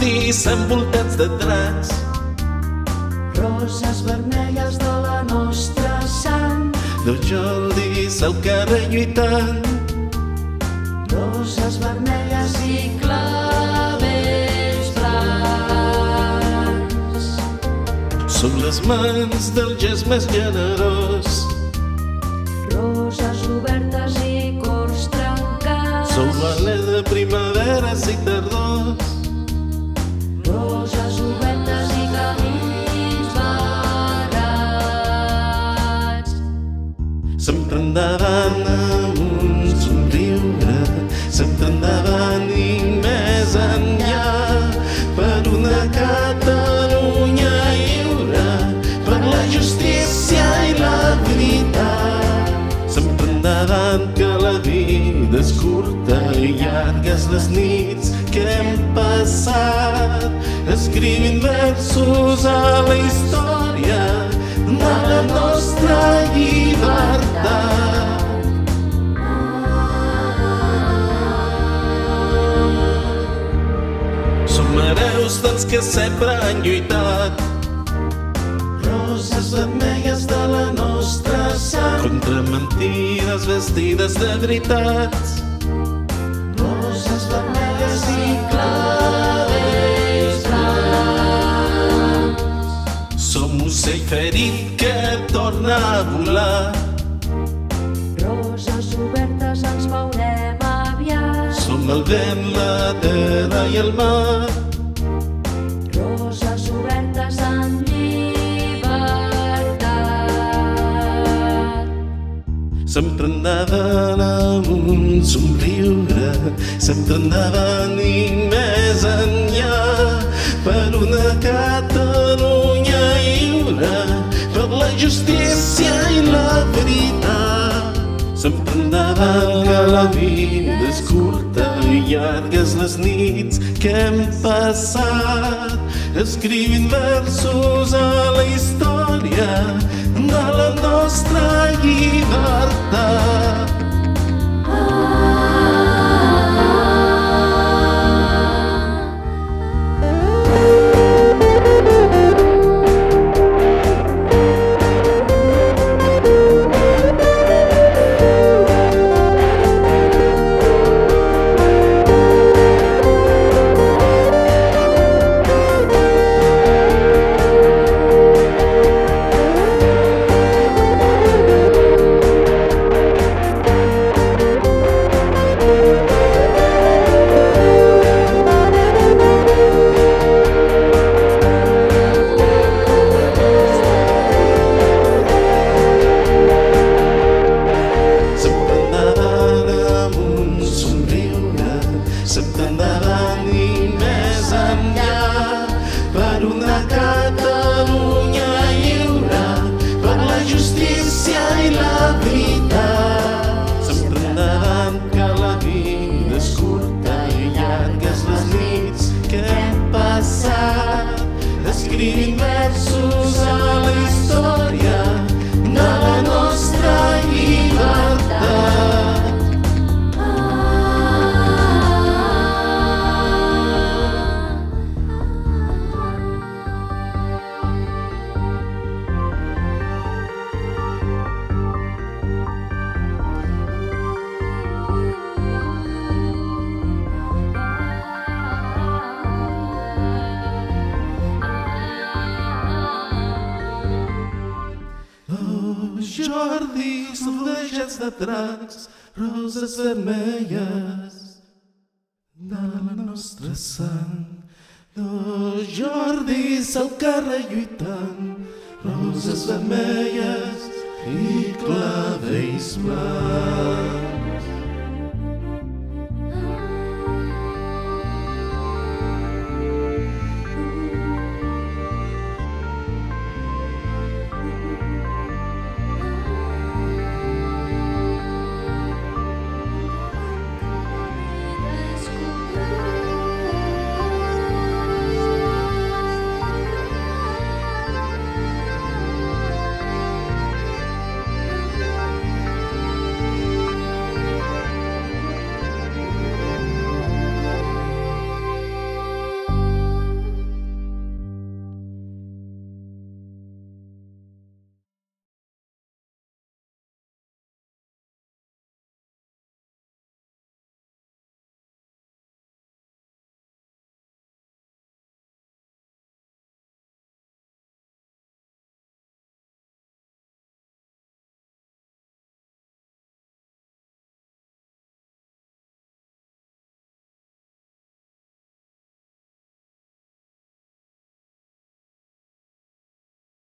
Jordis envoltats de dracs. Roses vermelles de la nostra sang. Dos Jordis al carrer lluitant. Roses vermelles i clavells blancs. Som les mans del gest més generós. Roses obertes i cors trencats. Som l'alè de primaveres i tardors. Roses obertes i camins varats. Sempre endavant amb un somriure, sempre endavant i més enllà, per una Catalunya lliure, per la justícia i la veritat. Sempre endavant, que la vida és curta i llargues les nits que hem passat, escrivint versos a la història de la nostra llibertat. Som hereus dels que sempre han lluitat. Roses vermelles de la nostra sang, contra mentides vestides de veritats. Roses vermelles i clavells blancs. Som ocell ferit que torna a volar. Roses obertes ens veurem aviat. Som el vent, la terra i el mar. Roses obertes en llibertat. Sempre endavant amb un somriure, sempre endavant i més enllà, per una Catalunya lliure, per la justícia i la veritat. Sempre endavant, que la vida és curta i llargues les nits que hem passat, escrivint versos a la història de la nostra llibertat. Sempre endavant i més enllà, per una Catalunya lliure, per la justícia i la veritat. Sempre endavant, que la vida és curta i llargues les nits que hem passat, escrivint versos a la història de la nostra llibertat. Jordis rodejats de dracs, roses vermelles de la nostra sang. Dos Jordis al carrer lluitant, roses vermelles i clavells blancs.